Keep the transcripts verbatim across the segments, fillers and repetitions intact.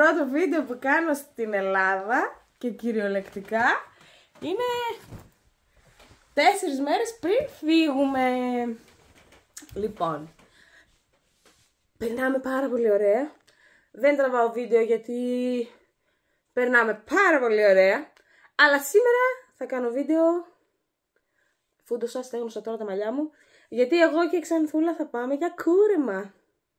πρώτο βίντεο που κάνω στην Ελλάδα και κυριολεκτικά είναι τέσσερις μέρες πριν φύγουμε. Λοιπόν, περνάμε πάρα πολύ ωραία. Δεν τραβάω βίντεο γιατί περνάμε πάρα πολύ ωραία. Αλλά σήμερα θα κάνω βίντεο. Φούντωσα, στέγνωσα τώρα τα μαλλιά μου. Γιατί εγώ και η Ξανθούλα θα πάμε για κούρεμα.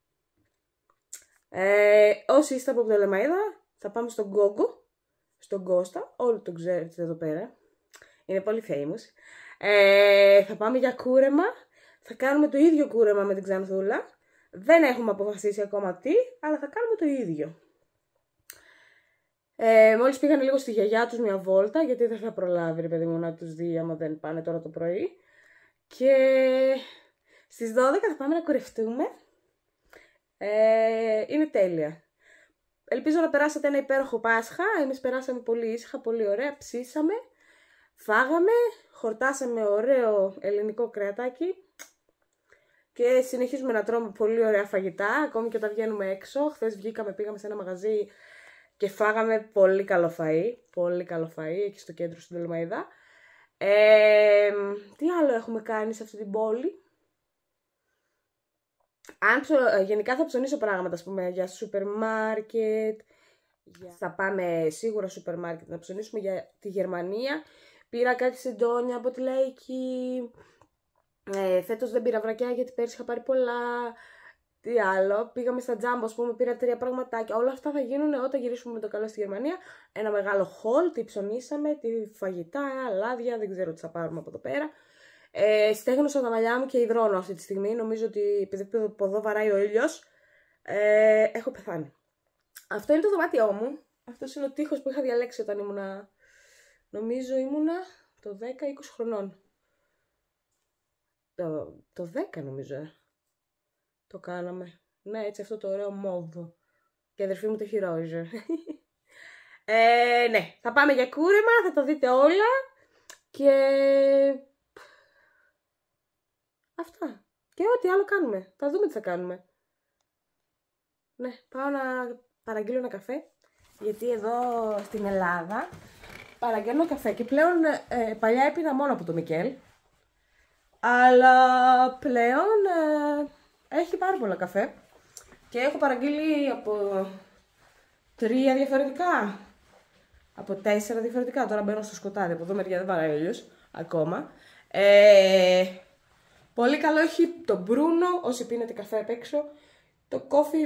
Ε, όσοι είστε από Πτολεμαΐδα, θα πάμε στον Γκόγκο, στον Κώστα, όλοι τον ξέρετε εδώ πέρα, είναι πολύ famous. Ε, θα πάμε για κούρεμα, θα κάνουμε το ίδιο κούρεμα με την Ξανθούλα, δεν έχουμε αποφασίσει ακόμα τι, αλλά θα κάνουμε το ίδιο. Ε, μόλις πήγανε λίγο στη γιαγιά τους μια βόλτα, γιατί δεν θα προλάβει ρε παιδί μου να τους δει άμα δεν πάνε τώρα το πρωί. Και στις δώδεκα θα πάμε να κουρευτούμε. Ε, είναι τέλεια. Ελπίζω να περάσατε ένα υπέροχο Πάσχα. Εμείς περάσαμε πολύ ήσυχα, πολύ ωραία. Ψήσαμε, φάγαμε, χορτάσαμε ωραίο ελληνικό κρεατάκι και συνεχίζουμε να τρώμε πολύ ωραία φαγητά, ακόμη και όταν βγαίνουμε έξω. Χθες βγήκαμε, πήγαμε σε ένα μαγαζί και φάγαμε πολύ καλό φαΐ. Πολύ καλό φαΐ, εκεί στο κέντρο στην Πτολεμαΐδα. Ε, τι άλλο έχουμε κάνει σε αυτή την πόλη? Αν ψω... Γενικά θα ψωνίσω πράγματα, ας πούμε, για σούπερ μάρκετ. Για... Θα πάμε σίγουρα σούπερ μάρκετ να ψωνίσουμε για τη Γερμανία. Πήρα κάτι σεντόνια από τη Λαϊκή. Ε, φέτος δεν πήρα βρακιά γιατί πέρσι είχα πάρει πολλά. Τι άλλο, πήγαμε στα Τζάμπο, ας πούμε, πήρα τρία πραγματάκια. Όλα αυτά θα γίνουν όταν γυρίσουμε με το καλό στη Γερμανία. Ένα μεγάλο haul, τι ψωνίσαμε, τι φαγητά, λάδια, δεν ξέρω τι θα πάρουμε από εδώ πέρα. Ε, στέγνωσα τα μαλλιά μου και υδρώνω αυτή τη στιγμή. Νομίζω ότι επειδή από εδώ βαράει ο ήλιος, ε, έχω πεθάνει. Αυτό είναι το δωμάτιό μου. Αυτός είναι ο τοίχος που είχα διαλέξει όταν ήμουνα, νομίζω ήμουνα το δέκα είκοσι χρονών. Το, το δέκα νομίζω, ε. Το κάναμε. Ναι, έτσι αυτό το ωραίο μόβο. Και η αδερφή μου το έχει ροζ. ε, ναι, θα πάμε για κούρεμα, θα τα δείτε όλα. Και... αυτά. Και ό,τι άλλο κάνουμε. Θα δούμε τι θα κάνουμε. Ναι, πάω να παραγγείλω ένα καφέ. Γιατί εδώ στην Ελλάδα παραγγέλνω καφέ. Και πλέον ε, παλιά έπινα μόνο από το Μικέλ. Αλλά πλέον ε, έχει πάρα πολλά καφέ. Και έχω παραγγείλει από τρία διαφορετικά. Από τέσσερα διαφορετικά. Τώρα μπαίνω στο σκοτάδι. Από εδώ μεριά δεν βαράει ο ήλιος ακόμα. Ε, πολύ καλό έχει το Μπρούνο, όσοι πίνετε καφέ απ' έξω. Το Coffee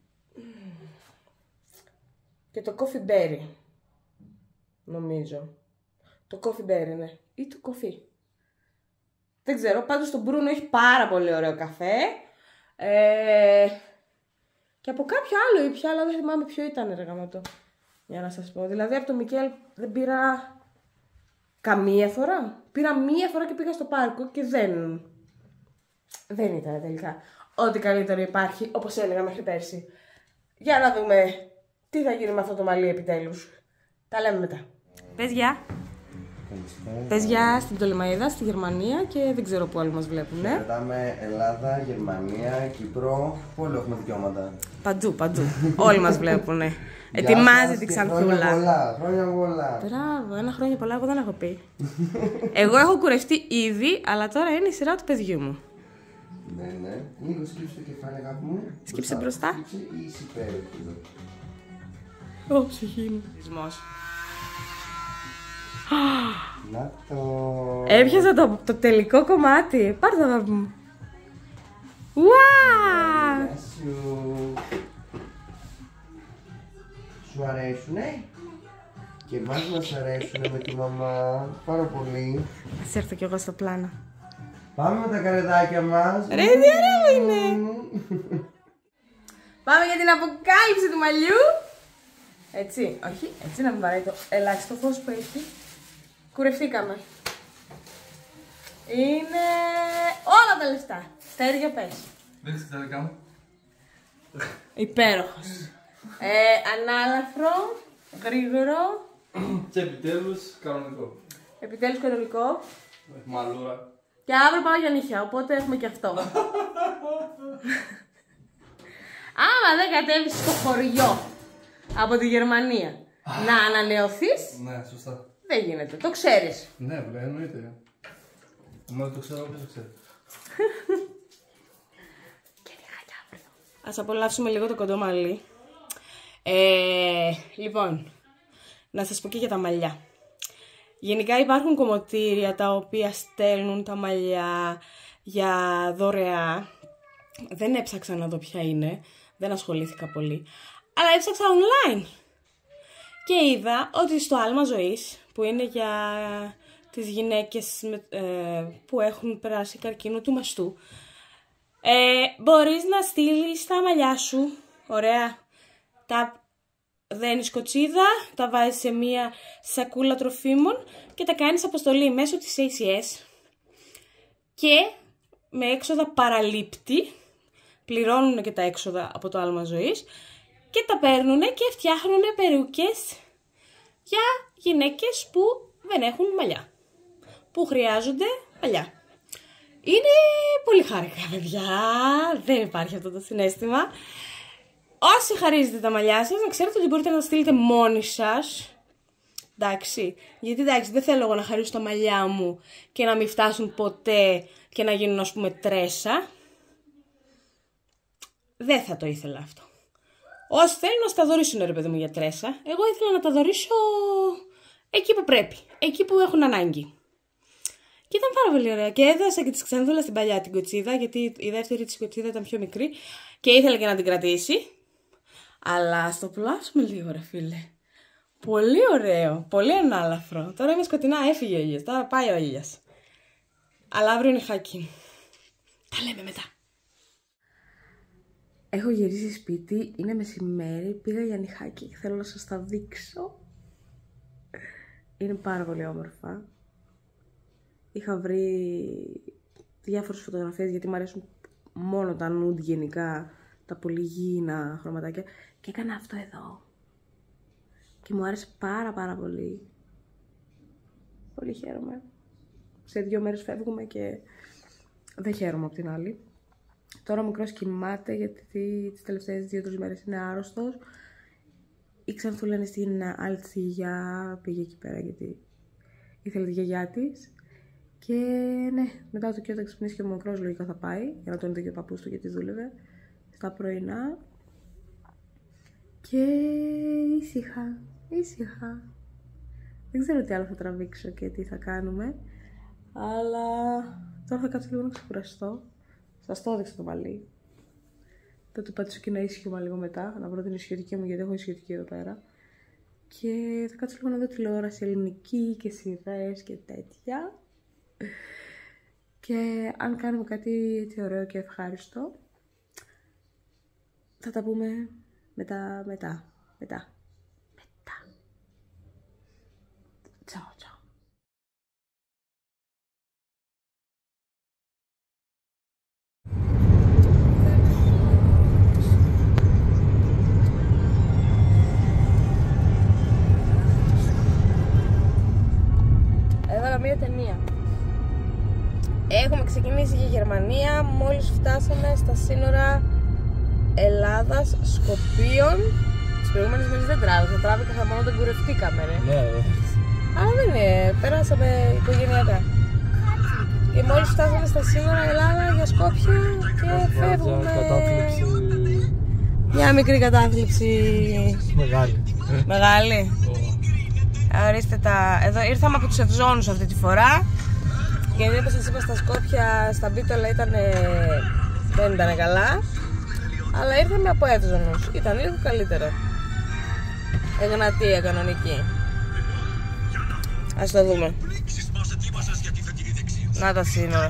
και το Coffee Berry. Νομίζω. Το Coffee Berry, ναι. Ή το Coffee. Δεν ξέρω, πάντως το Μπρούνο έχει πάρα πολύ ωραίο καφέ. Ε, και από κάποιο άλλο ή πια, αλλά δεν θυμάμαι ποιο ήταν ρε γαμώτο. Για να σας πω. Δηλαδή από το Μικέλ δεν πήρα καμία φορά. Πήρα μία φορά και πήγα στο πάρκο και δεν... Δεν ήταν τελικά ό,τι καλύτερο υπάρχει, όπως έλεγα μέχρι πέρσι. Για να δούμε τι θα γίνει με αυτό το μαλλί επιτέλους. Τα λέμε μετά. Πες γεια. Πες γεια στην Πτολεμαΐδα, στη Γερμανία και δεν ξέρω πού άλλοι μας βλέπουν. Κρατάμε Ελλάδα, Γερμανία, Κύπρο. Πού όλο έχουμε δικαιώματα. Παντού, παντού. Όλοι μας βλέπουν. Ετοιμάζει την Ξανθούλα. Χρόνια πολλά, χρόνια πολλά. Μπράβο, ένα χρόνια πολλά, εγώ δεν έχω πει. Εγώ έχω κουρευτεί ήδη, αλλά τώρα είναι η σειρά του παιδιού μου. Ναι, ναι. Λίγο σκύψε το κεφάλι, αγάπη μου. Σκύψε μπροστά. Σκύψε ή είσαι υπέροχη. Ω, ψυχή μου. Να το... Έπιασα το, το τελικό κομμάτι. Πάρ' το, αγάπη μου. Ουά! Γεια σου. Σου αρέσουνε? Και εμάς μας αρέσουνε με τη μαμά. Πάρα πολύ. Ας έρθω κι εγώ στο πλάνο. Πάμε με τα καρεδάκια μας. Ρε, τι ωραίο είναι. Πάμε για την αποκάλυψη του μαλλιού. Έτσι, όχι, έτσι να μην βαράει το ελάχιστο φως που έχει. Κουρευτήκαμε. Είναι όλα τα λεφτά. Στέρια πες. Δεν είσαι τα δικά μου. Υπέροχος. ε, ανάλαφρο, γρήγορο. Και επιτέλους κανονικό. Επιτέλους κανονικό. Μαλούρα. Και αύριο πάω για νύχια, οπότε έχουμε και αυτό. Άμα δεν κατέβεις στο χωριό από τη Γερμανία να ανανεωθείς. Ναι, σωστά. Δεν γίνεται, το ξέρεις. Ναι, βέβαια, εννοείται. Μα το ξέρω, όπως το ξέρω. Ας απολαύσουμε λίγο το κοντό μαλλί. Ε, λοιπόν, να σας πω και για τα μαλλιά. Γενικά υπάρχουν κομμωτήρια τα οποία στέλνουν τα μαλλιά για δωρεά. Δεν έψαξα να δω ποια είναι, δεν ασχολήθηκα πολύ. Αλλά έψαξα online. Και είδα ότι στο άλμα ζωής, που είναι για τις γυναίκες ε, που έχουν περάσει καρκίνο του μαστού, ε, μπορείς να στείλεις τα μαλλιά σου, ωραία, τα δένεις κοτσίδα, τα βάζεις σε μία σακούλα τροφίμων και τα κάνεις αποστολή μέσω της έι σι ες και με έξοδα παραλήπτη, πληρώνουν και τα έξοδα από το άλμα ζωής και τα παίρνουν και φτιάχνουν περούκες για γυναίκες που δεν έχουν μαλλιά, που χρειάζονται μαλλιά. Είναι πολύ χάρηκα, παιδιά, δεν υπάρχει αυτό το συναίσθημα. Όσοι χαρίζετε τα μαλλιά σας, να ξέρετε ότι μπορείτε να τα στείλετε μόνοι σας. Εντάξει, γιατί εντάξει, δεν θέλω εγώ να χαρίσω τα μαλλιά μου και να μην φτάσουν ποτέ και να γίνουν, ας πούμε, τρέσα. Δεν θα το ήθελα αυτό. Όσοι θέλουν να τα δωρήσουν, ρε παιδί μου, για τρέσα, εγώ ήθελα να τα δωρήσω εκεί που πρέπει, εκεί που έχουν ανάγκη. Και ήταν πάρα πολύ ωραία. Και έδωσα και τη Ξανθούλα στην παλιά την κοτσίδα, γιατί η δεύτερη της κοτσίδα ήταν πιο μικρή και ήθελε και να την κρατήσει. Αλλά στο πουλάσουμε λίγο, ρε φίλε. Πολύ ωραίο, πολύ ανάλαφρο. Τώρα είμαι σκοτεινά, έφυγε ο ήλιος, τώρα πάει ο ήλιος. Αλλά αύριο είναι χάκι. Τα λέμε μετά. Έχω γυρίσει σπίτι, είναι μεσημέρι, πήγα για νυχάκι και θέλω να σας τα δείξω. Είναι πάρα πολύ όμορφα. Είχα βρει διάφορες φωτογραφίες γιατί μου αρέσουν μόνο τα nude γενικά, τα πολύ γήινα χρωματάκια και έκανα αυτό εδώ. Και μου άρεσε πάρα πάρα πολύ. Πολύ χαίρομαι. Σε δύο μέρες φεύγουμε και δεν χαίρομαι απ' την άλλη. Τώρα ο μικρός κοιμάται γιατί τις τελευταίες δύο τρεις μέρες είναι άρρωστος. Η Ξανθούλα είναι στην άλλη της γιαγιά, πήγε εκεί πέρα γιατί ήθελε τη γιαγιά της. Και ναι, μετά το και όταν ξυπνήσει και ο μικρός λογικά θα πάει για να τον δει και ο παππούς του γιατί δούλευε στα πρωινά. Και ήσυχα, ήσυχα. Δεν ξέρω τι άλλο θα τραβήξω και τι θα κάνουμε. Αλλά τώρα θα κάτσω λίγο να ξεκουραστώ. Σας το έδειξα το μαλλί. Θα του πατήσω και ένα ίσχυμα λίγο μετά. Να βρω την ισχυωτική μου γιατί έχω ισχυωτική εδώ πέρα. Και θα κάτσω λίγο να δω τηλεόραση ελληνική και σειρές και τέτοια. Και αν κάνουμε κάτι έτσι ωραίο και ευχάριστο, θα τα πούμε μετά, μετά, μετά, μετά. Τσάω, τσάω. Έβαλα μία ταινία. Έχουμε ξεκινήσει για Γερμανία, μόλις φτάσαμε στα σύνορα Ελλάδας, Σκοπίων. Τις προηγούμενες μέρες δεν τράβηκα, τράβηκα μόνο δεν κουρευτήκαμε, ρε. Ναι, ρε. Αλλά δεν είναι, πέρασαμε οικογενειακά. Και μόλις φτάσαμε στα σύνορα Ελλάδα για Σκόπια και φεύγουμε. Κατάθλιψη. Μια μικρή κατάθλιψη. Μεγάλη. Μεγάλη. Ορίστε τα... Εδώ ήρθαμε από τους Ευζώνους αυτή τη φορά. Γιατί όπως σας είπα στα Σκόπια, στα Μπίτολα ήτανε... δεν ήταν καλά. Αλλά ήρθαμε από Εύζωνους. Ήταν λίγο καλύτερο. Εγνατία κανονική. Ας το δούμε. Να τα σύνορα.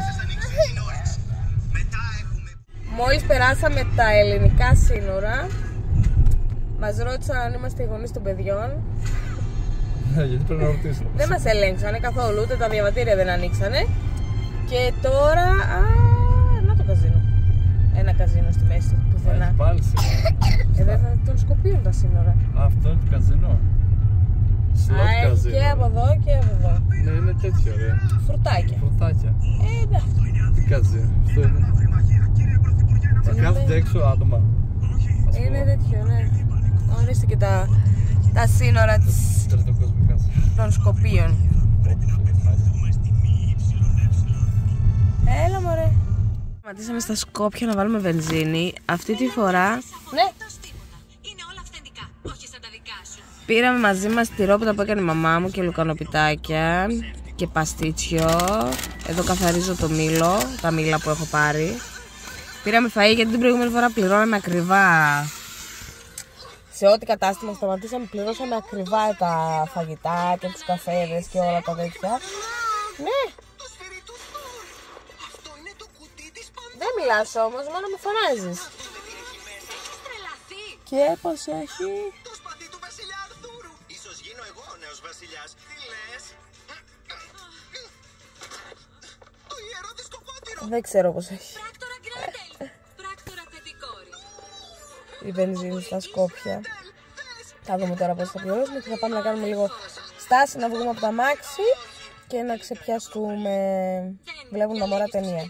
Μόλις περάσαμε τα ελληνικά σύνορα, μας ρώτησαν αν είμαστε οι γονείς των παιδιών. Γιατί πρέπει να ρωτήσω. Δεν μας ελέγξανε καθόλου, ούτε τα διαβατήρια δεν ανοίξανε. Και τώρα... Α, να το καζίνο. Ένα καζίνο στη μέση του πουθενά. Πάλι Ε, δεν θα τον σκοπίουν τα σύνορα. Αυτό είναι το καζίνο. Α, έχει και από εδώ και από εδώ. Ναι, είναι τέτοιο, ρε. Φρουτάκια. Φρουτάκια. Ε, εντάξει. Τι καζίνο. Αυτό είναι. Θα κάθονται έξω άτομα. Είναι τέτοιο, ναι. Ορίστε και τα, τα σύνορα της, των Σκοπίων. Έλα μωρέ. Σταματήσαμε στα Σκόπια να βάλουμε βενζίνη. Αυτή τη φορά ναι. Πήραμε μαζί μας τυρόπιτα που έκανε η μαμά μου και λουκανοπιτάκια και παστίτσιο. Εδώ καθαρίζω το μήλο, τα μήλα που έχω πάρει. Πήραμε φαΐ γιατί την προηγούμενη φορά πληρώναμε ακριβά. Σε ό,τι κατάστημα σταματήσαμε, πληρώσαμε ακριβά τα φαγητά και τους καφέδες και όλα τα τέτοια. Ναι. Δεν μιλάς όμως, μόνο με φωνάζεις. Και πως έχει... Το σπαθί του βασιλιά Αρθούρου. Ίσως γίνω εγώ ο νέος βασιλιάς. Τι λες? Το ιερό δισκοπότηρο. Δεν ξέρω πως έχει. Η βενζίνη στα Σκόπια. Θα δούμε τώρα πώς θα πληρώσουμε και θα πάμε να κάνουμε λίγο στάση, να βγούμε από τα μάξι και να ξεπιαστούμε. Βλέπουν τα μωρά ταινία.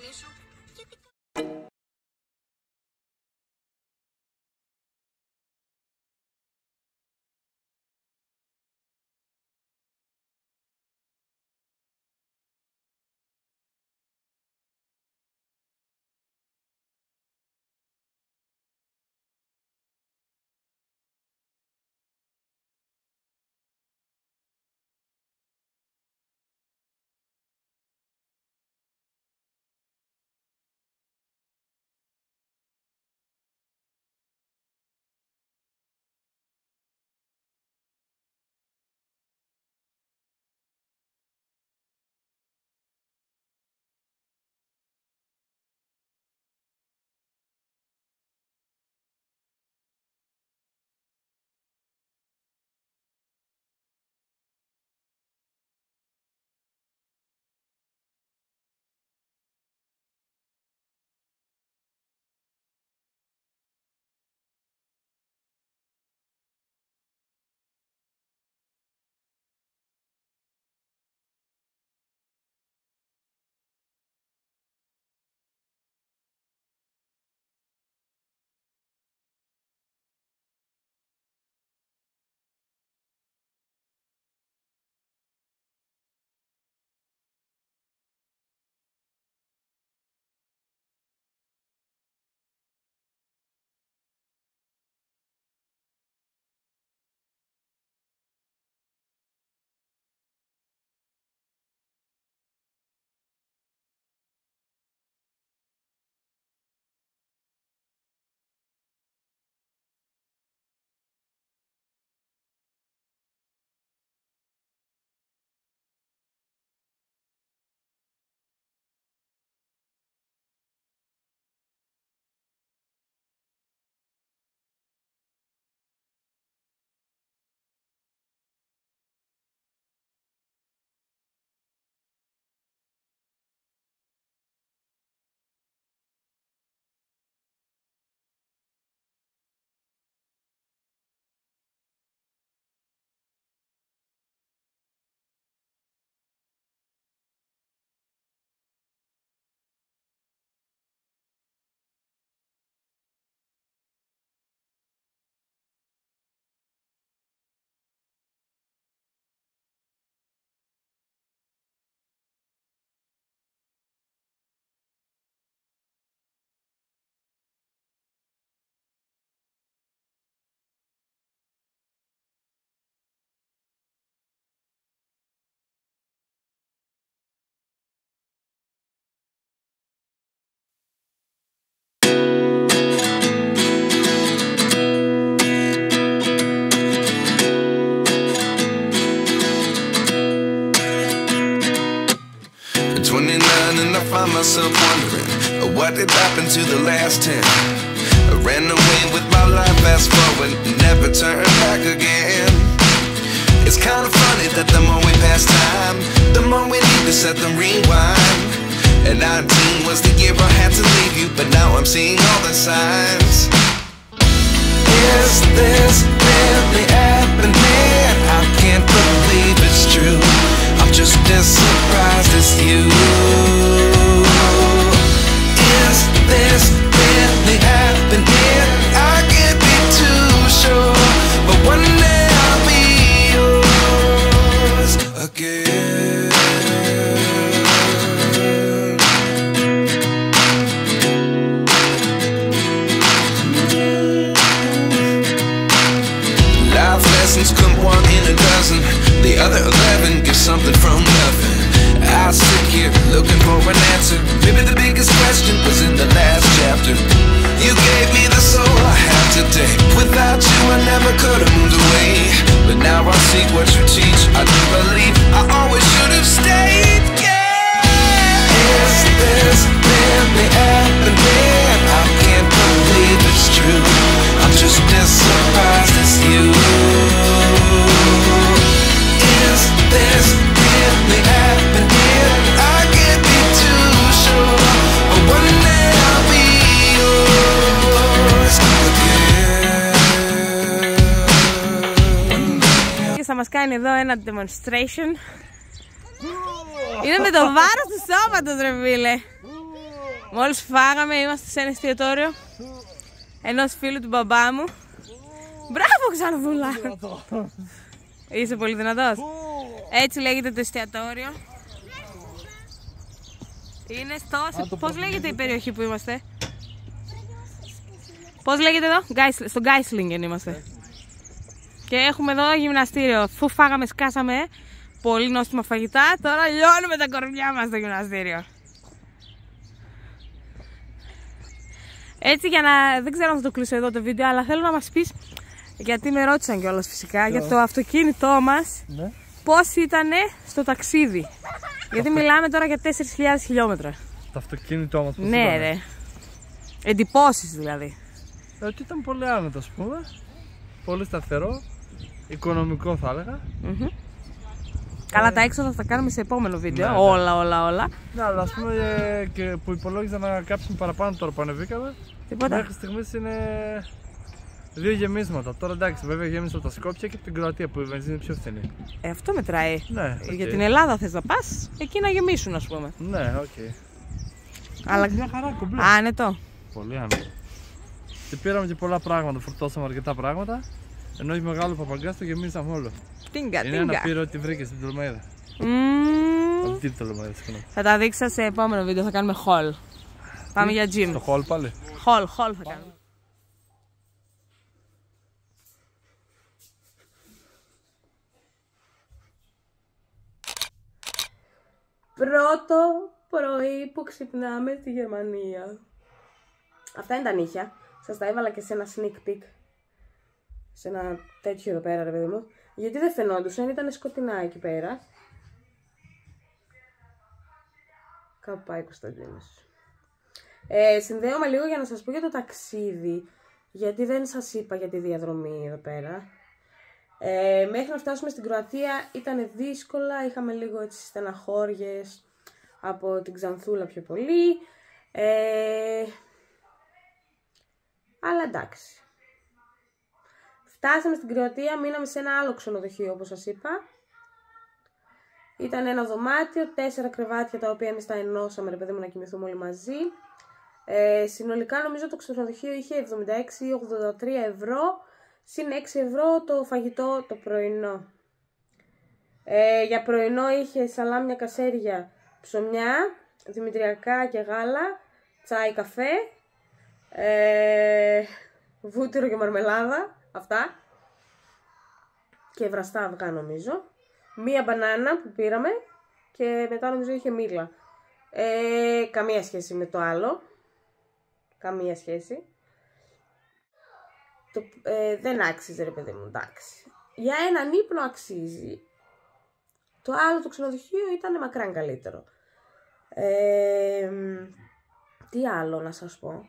twenty-nine and I find myself wondering what did happen to the last ten. I ran away with my life, fast forward, never turn back again. It's kind of funny that the more we pass time, the more we need to set them rewind. And nineteen was the year I had to leave you, but now I'm seeing all the signs. Is this really happening? I can't believe it's true. I'm just as surprised as you. Is this really happening? I can't be too sure, but again. Life lessons come one in a dozen. The other eleven give something from nothing. I sit here looking for an answer. Maybe the biggest question was in the last chapter. You gave me the soul I have today. Without you I never could have moved away. But now I see what you teach. I do believe I always should have stayed. Yeah. Is this really happening? I can't believe it's true. I'm just as surprised as you. Is this really happening? I can't be too sure. But one day I'll be yours again. Και θα μας κάνει εδώ ένα demonstration. Είναι με το βάρος του σώματος ρε φίλε. Μόλις φάγαμε, είμαστε σε ένα εστιατόριο ενός φίλου του μπαμπά μου. Μπράβο Ξανθούλα. Είσαι πολύ δυνατός. Έτσι λέγεται το εστιατόριο. Είναι στο... Πώς λέγεται η περιοχή που είμαστε? Πώς λέγεται εδώ? Στο Γκάισλινγκεν είμαστε. Και έχουμε εδώ γυμναστήριο. Αφού φάγαμε, σκάσαμε πολύ νόστιμα φαγητά, τώρα λιώνουμε τα κορμιά μας στο γυμναστήριο. Έτσι για να... Δεν ξέρω αν θα το κλείσω εδώ το βίντεο, αλλά θέλω να μας πεις, γιατί με ρώτησαν κιόλας φυσικά, για το αυτοκίνητό μας, ναι. Πώς ήτανε στο ταξίδι. Γιατί μιλάμε τώρα για τέσσερις χιλιάδες χιλιόμετρα. Το αυτοκίνητό μας πώς ναι, ήτανε? Ρε. Εντυπώσεις δηλαδή. Ότι ήταν πολύ άνετο, ας πούμε. Πολύ σταθερό. Οικονομικό θα έλεγα. Mm-hmm. Καλά, τα έξοδα θα τα κάνουμε σε επόμενο βίντεο. Ναι, όλα, ναι. όλα, όλα. Ναι, αλλά ας πούμε και που υπολόγιζα να κάψουμε παραπάνω τώρα που ανεβήκαμε. Τίποτα. Μέχρι στιγμής είναι δύο γεμίσματα. Τώρα εντάξει, βέβαια γέμισα από τα Σκόπια και από την Κροατία που η βενζίνη είναι πιο φθηνή. Ε, αυτό μετράει. Ναι, okay. Για την Ελλάδα θες να πας, εκεί να γεμίσουν ας πούμε. Ναι, οκ. Okay. Αλλά... Μια χαρά κομπλέ. Άνετο. Πολύ άνετο. Και πήραμε και πολλά πράγματα, φορτώσαμε αρκετά πράγματα. Ενώ έχει μεγάλο παπαγκάς το γεμίσαμε όλο. Τίγκα, είναι τίγκα. ένα πύρο ότι βρήκε στην Τολμαίδα. Mm. Τι Τολμαίδα, συγγνώμη. Θα τα δείξω σε επόμενο βίντεο, θα κάνουμε haul. Πάμε για gym. Στο haul πάλι. Haul, haul θα κάνουμε. Πρώτο πρωί που ξυπνάμε στη Γερμανία. Αυτά είναι τα νύχια. Σας τα έβαλα και σε ένα sneak peek. Σε ένα τέτοιο εδώ πέρα ρε παιδί μου. Γιατί δεν φαινόντουσαν, ήταν σκοτεινά εκεί πέρα. Κάπου πάει ο Κωνσταντίνος. Ε, συνδέομαι λίγο για να σας πω για το ταξίδι. Γιατί δεν σας είπα για τη διαδρομή εδώ πέρα. Ε, μέχρι να φτάσουμε στην Κροατία ήταν δύσκολα. Είχαμε λίγο έτσι στεναχώριες από την Ξανθούλα πιο πολύ. Ε, αλλά εντάξει. Φτάσαμε στην Κροατία, μείναμε σε ένα άλλο ξενοδοχείο όπως σας είπα. Ήταν ένα δωμάτιο, τέσσερα κρεβάτια τα οποία εμείς τα ενώσαμε ρε παιδί μου να κοιμηθούμε όλοι μαζί. Ε, συνολικά νομίζω το ξενοδοχείο είχε εβδομήντα έξι ή ογδόντα τρία ευρώ, συν έξι ευρώ το φαγητό το πρωινό. Ε, για πρωινό είχε σαλάμια, κασέρια, ψωμιά, δημητριακά και γάλα, τσάι, καφέ, ε, βούτυρο και μαρμελάδα, αυτά. Και βραστά αυγά νομίζω. Μία μπανάνα που πήραμε και μετά νομίζω είχε μήλα. Ε, καμία σχέση με το άλλο. Καμία σχέση. Το, ε, δεν άξιζε ρε παιδί μου, εντάξει. Για έναν ύπνο αξίζει. Το άλλο το ξενοδοχείο ήταν μακράν καλύτερο. Ε, τι άλλο να σας πω.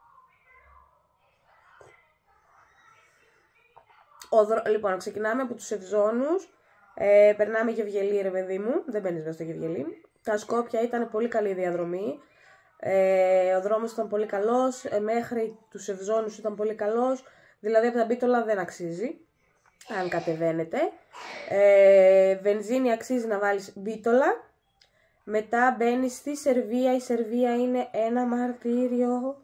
Ο δρο... Λοιπόν, ξεκινάμε από τους Ευζώνους. Ε, περνάμε Γευγελή ρε παιδί μου. Δεν μπαίνεις μέσα στο Γευγελή. Τα Σκόπια ήταν πολύ καλή διαδρομή. Ε, ο δρόμος ήταν πολύ καλός. Ε, μέχρι τους Ευζώνους ήταν πολύ καλός. Δηλαδή από τα Μπίτολα δεν αξίζει. Αν κατεβαίνετε. Ε, βενζίνη αξίζει να βάλεις Μπίτολα. Μετά μπαίνεις στη Σερβία. Η Σερβία είναι ένα μαρτύριο.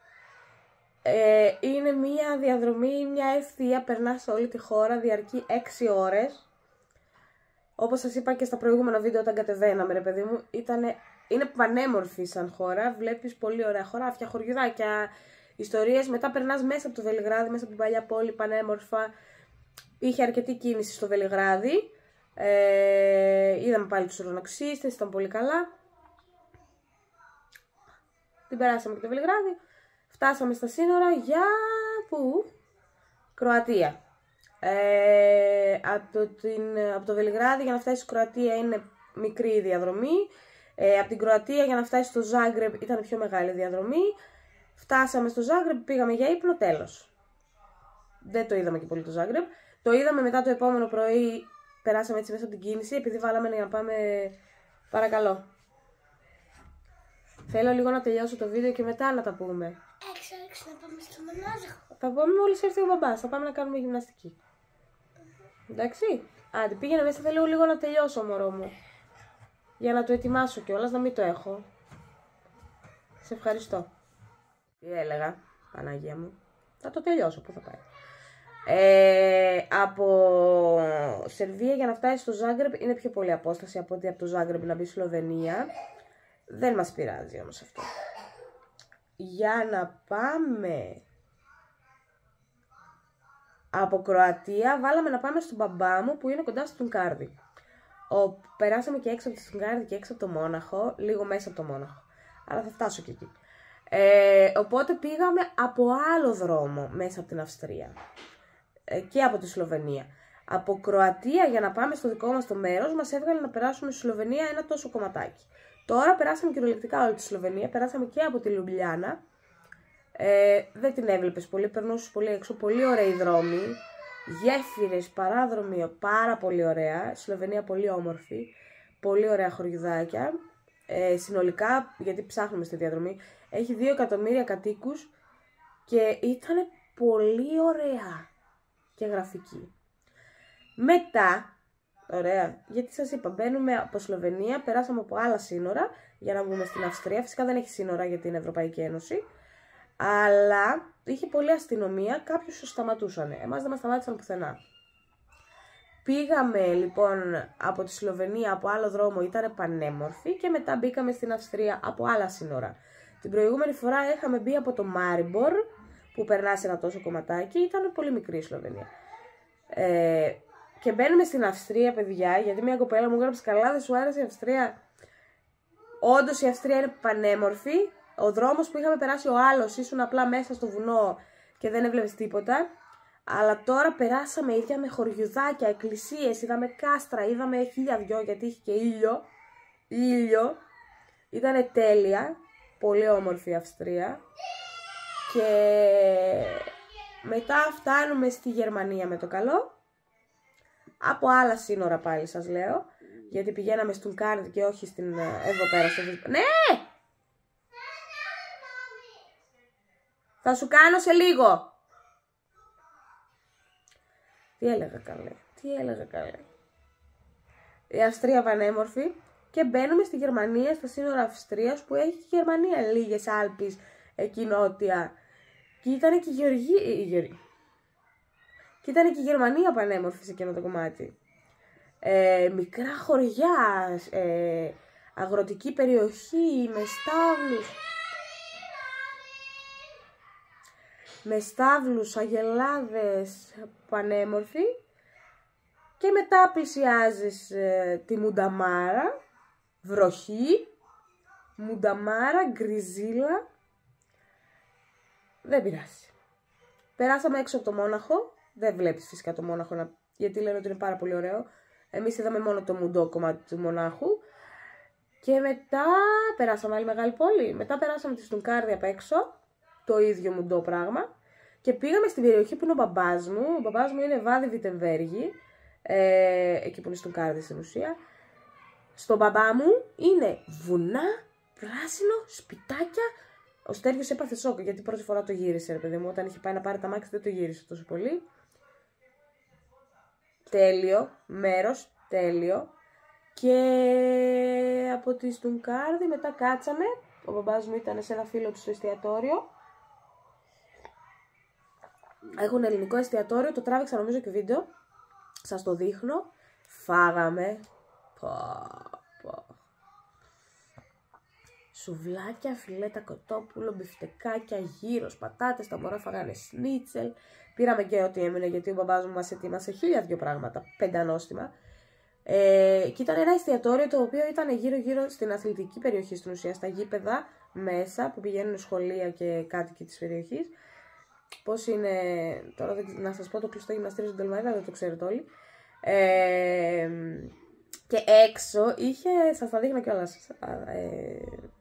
Ε, είναι μια διαδρομή, μια ευθεία. Περνάς όλη τη χώρα. Διαρκεί έξι ώρες. Όπως σας είπα και στα προηγούμενα βίντεο όταν κατεβαίναμε, ρε παιδί μου, ήτανε, είναι πανέμορφη σαν χώρα. Βλέπεις πολύ ωραία χωράφια, χωριουδάκια, ιστορίες. Μετά περνάς μέσα από το Βελιγράδι, μέσα από την παλιά πόλη, πανέμορφα. Είχε αρκετή κίνηση στο Βελιγράδι. Ε, είδαμε πάλι τους ουρανοξύστες, ήταν πολύ καλά. Την περάσαμε και το Βελιγράδι. Φτάσαμε στα σύνορα για πού? Κροατία. Ε, από, το, την, από το Βελιγράδι για να φτάσει στη Κροατία είναι μικρή η διαδρομή. Ε, από την Κροατία για να φτάσει στο Ζάγκρεπ ήταν πιο μεγάλη διαδρομή. Φτάσαμε στο Ζάγκρεπ, πήγαμε για ύπνο, τέλος. Δεν το είδαμε και πολύ το Ζάγκρεπ. Το είδαμε μετά το επόμενο πρωί, περάσαμε έτσι μέσα από την κίνηση, επειδή βάλαμε για να πάμε. Παρακαλώ. Θέλω λίγο να τελειώσω το βίντεο και μετά να τα πούμε. Έξω, έξω, να πάμε στο μονάζοχο. Θα πάμε μόλις έρθει ο μπαμπάς, θα πάμε να κάνουμε γυμναστική. Εντάξει. Άντε, πήγαινε μέσα, θέλω λίγο να τελειώσω, μωρό μου. Για να το ετοιμάσω κιόλας, να μην το έχω. Σε ευχαριστώ. Τι έλεγα, Παναγία μου. Θα το τελειώσω, πού θα πάει. Ε, από Σερβία για να φτάσει στο Ζάγκρεπ είναι πιο πολύ απόσταση από ότι από το Ζάγκρεπ να μπει στη Σλοβενία. Δεν μας πειράζει όμως αυτό. Για να πάμε από Κροατία, βάλαμε να πάμε στον μπαμπά μου που είναι κοντά στο Τουνκάρδι. Ο, περάσαμε και έξω από το Τουνκάρδι και έξω από το Μόναχο, λίγο μέσα από το Μόναχο. Αλλά θα φτάσω και εκεί. Ε, οπότε πήγαμε από άλλο δρόμο μέσα από την Αυστρία ε, και από τη Σλοβενία. Από Κροατία για να πάμε στο δικό μας το μέρος μας έβγαλε να περάσουμε στη Σλοβενία ένα τόσο κομματάκι. Τώρα περάσαμε κυριολεκτικά όλη τη Σλοβενία, περάσαμε και από τη Λουμπλιάνα. Ε, δεν την έβλεπες πολύ, περνούσες πολύ έξω, πολύ ωραίοι δρόμοι, γέφυρες, παράδρομοι, πάρα πολύ ωραία. Σλοβενία πολύ όμορφη, πολύ ωραία χωριουδάκια. Ε, συνολικά, γιατί ψάχνουμε στη διαδρομή, έχει δύο εκατομμύρια κατοίκους και ήταν πολύ ωραία και γραφική. Μετά, ωραία, γιατί σας είπα, μπαίνουμε από Σλοβενία, περάσαμε από άλλα σύνορα για να βγούμε στην Αυστρία. Φυσικά δεν έχει σύνορα γιατί είναι Ευρωπαϊκή Ένωση, αλλά είχε πολλή αστυνομία, κάποιους τους σταματούσαν. Εμάς δεν μας σταμάτησαν πουθενά. Πήγαμε λοιπόν από τη Σλοβενία από άλλο δρόμο, ήταν πανέμορφη, και μετά μπήκαμε στην Αυστρία από άλλα σύνορα. Την προηγούμενη φορά είχαμε μπει από το Μάριμπορ, που περνάει ένα τόσο κομματάκι, ήταν πολύ μικρή η Σλοβενία. Ε, και μπαίνουμε στην Αυστρία, παιδιά, γιατί μια κοπέλα μου έγραψε καλά, δεν σου άρεσε η Αυστρία? Όντως η Αυστρία είναι πανέμορφη. Ο δρόμος που είχαμε περάσει ο άλλος ήσουν απλά μέσα στο βουνό και δεν έβλεπες τίποτα. Αλλά τώρα περάσαμε, είδαμε χωριουδάκια, εκκλησίες, είδαμε κάστρα, είδαμε χίλια δυο γιατί είχε και ήλιο. Ήλιο. Ήτανε τέλεια. Πολύ όμορφη η Αυστρία. Και μετά φτάνουμε στη Γερμανία με το καλό. Από άλλα σύνορα πάλι σας λέω. Γιατί πηγαίναμε στον Κάρντ και όχι στην εδώ πέρα στο Βίσπα. Ναι! Θα σου κάνω σε λίγο. Τι έλεγα καλέ, τι έλεγα καλέ. Η Αυστρία πανέμορφη και μπαίνουμε στη Γερμανία, στα σύνορα Αυστρίας που έχει η Γερμανία λίγες Άλπεις εκεί νότια. Και ήταν και η Γεωργία, και ήταν και η Γερμανία πανέμορφη σε εκείνο το κομμάτι. Ε, μικρά χωριά, ε, αγροτική περιοχή, με στάβλους. Με στάβλους, αγελάδες, πανέμορφη. Και μετά πλησιάζεις ε, τη Μουνταμάρα, βροχή, Μουνταμάρα, γκριζίλα. Δεν πειράζει. Περάσαμε έξω από το Μόναχο. Δεν βλέπεις φυσικά το Μόναχο, να... γιατί λένε ότι είναι πάρα πολύ ωραίο. Εμείς είδαμε μόνο το μουντό κομμάτι του Μονάχου. Και μετά περάσαμε άλλη μεγάλη πόλη. Μετά περάσαμε τη Στουνκάρδη απ' έξω. Το ίδιο μουντό πράγμα. Και πήγαμε στην περιοχή που είναι ο μπαμπάς μου. Ο μπαμπάς μου είναι Βάδη Βιτεμβέργη. Ε, εκεί που είναι Στουνκάρδη στην ουσία. Στον μπαμπά μου είναι βουνά, πράσινο, σπιτάκια. Ο Στέργιος έπαθε σοκ γιατί πρώτη φορά το γύρισε, ρε παιδί μου. Όταν είχε πάει να πάρει τα μάξι δεν το γύρισε τόσο πολύ. Τέλειο, μέρος, τέλειο. Και από τη Στουνκάρδη μετά κάτσαμε. Ο μπαμπάς μου ήταν σε ένα φίλο του στο εστιατόριο. Έχουν ελληνικό εστιατόριο, το τράβηξα νομίζω και βίντεο. Σας το δείχνω. Φάγαμε. Πω, πω. Σουβλάκια, φιλέτα κοτόπουλο, μπιφτεκάκια, γύρος, πατάτες, τα μωρά φάγανε σνίτσελ. Πήραμε και ό,τι έμεινε γιατί ο μπαμπάς μου μας ετοίμασε χίλια δυο πράγματα, πέντε ανώστιμα. Ε, και ήταν ένα εστιατόριο το οποίο ήταν γύρω γύρω στην αθλητική περιοχή, στην ουσία, στα γήπεδα μέσα που πηγαίνουν σχολεία και κάτοικοι της περιοχής. Πώς είναι, τώρα να σας πω το κλειστό γυμναστήριο στην Τολμαϊδα, δεν το ξέρετε όλοι. Ε, και έξω είχε, σας τα δείχνω κιόλας, ε,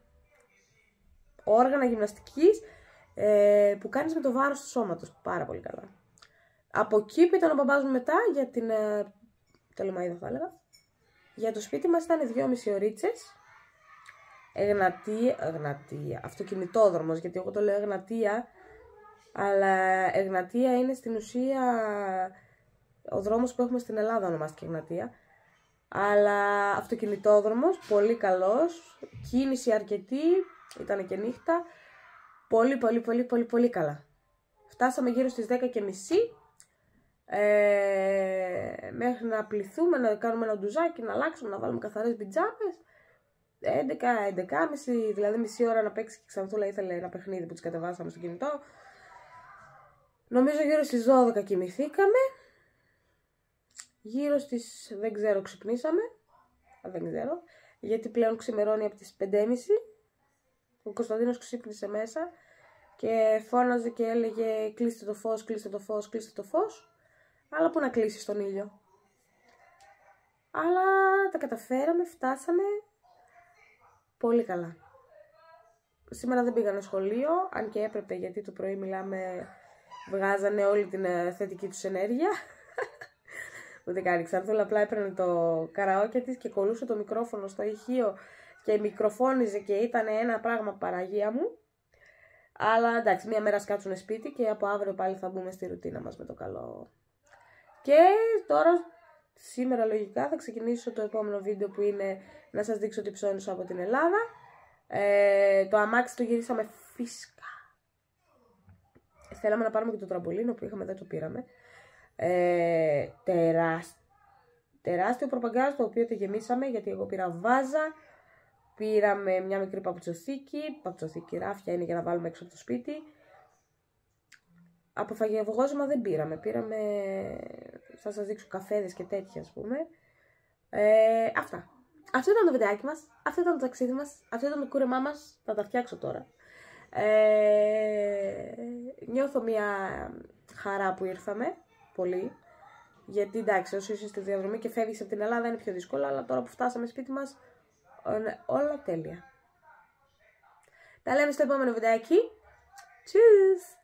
όργανα γυμναστικής ε, που κάνεις με το βάρος του σώματος, πάρα πολύ καλά. Από εκεί που ήταν ο μπαμπάς μου μετά για την ε, Τολμαϊδα θα έλεγα. Για το σπίτι μας ήταν δυόμιση ωρίτσες. Εγνατία, εγνατία, αυτοκινητόδρομος, γιατί εγώ το λέω Εγνατία, αλλά Εγνατία είναι στην ουσία ο δρόμος που έχουμε στην Ελλάδα, ονομάστηκε Εγνατία. Αλλά αυτοκινητόδρομος, πολύ καλός, κίνηση αρκετή, ήταν και νύχτα, πολύ πολύ πολύ πολύ πολύ καλά. Φτάσαμε γύρω στις δέκα και μισή, ε, μέχρι να πληθούμε, να κάνουμε ένα ντουζάκι, να αλλάξουμε, να βάλουμε καθαρές πιτζάμες. έντεκα, έντεκα και μισή, δηλαδή μισή ώρα να παίξει και Ξανθούλα ήθελε ένα παιχνίδι που τις κατεβάσαμε στο κινητό. Νομίζω γύρω στις δώδεκα κοιμηθήκαμε. Γύρω στις, δεν ξέρω, ξυπνήσαμε. Α, δεν ξέρω. Γιατί πλέον ξημερώνει από τις πέντε και μισή. Ο Κωνσταντίνος ξύπνησε μέσα και φώναζε και έλεγε κλείστε το φως, κλείστε το φως, κλείστε το φως. Αλλά πού να κλείσει τον ήλιο. Αλλά τα καταφέραμε, φτάσαμε. Πολύ καλά. Σήμερα δεν πήγανε σχολείο, αν και έπρεπε γιατί το πρωί μιλάμε, βγάζανε όλη την θετική τους ενέργεια. Ούτε καν η Ξανθούλα απλά έπαιρνε το καραόκια της και κολλούσε το μικρόφωνο στο ηχείο και μικροφώνιζε και ήταν ένα πράγμα Παναγία μου. Αλλά εντάξει, μία μέρα σκάτσουνε σπίτι και από αύριο πάλι θα μπούμε στη ρουτίνα μας με το καλό. Και τώρα, σήμερα λογικά θα ξεκινήσω το επόμενο βίντεο που είναι να σας δείξω τι ψώνισα από την Ελλάδα. Ε, το αμάξι το γυρίσαμε φυσικά. Θέλαμε να πάρουμε και το τραμπολίνο που είχαμε, δεν το πήραμε. Ε, τεράσ... Τεράστιο προπαγκάζ το οποίο το γεμίσαμε γιατί εγώ πήρα βάζα. Πήραμε μια μικρή παπουτσοθήκη. Παπουτσοθήκη ράφια είναι για να βάλουμε έξω από το σπίτι. Από φαγιαβογόσημα δεν πήραμε. Πήραμε, θα σας δείξω καφέδες και τέτοια ας πούμε. Ε, αυτά. Αυτό ήταν το βιντεάκι μας. Αυτό ήταν το ταξίδι μας. Αυτό ήταν το κούρεμά μας. Θα τα φτιάξω τώρα. Ε, νιώθω μια χαρά που ήρθαμε. Πολύ. Γιατί εντάξει, όσο είσαι στη διαδρομή και φεύγεις από την Ελλάδα είναι πιο δύσκολο. Αλλά τώρα που φτάσαμε σπίτι μας, όλα τέλεια. Τα λέμε στο επόμενο βιντεάκι. Tschüss!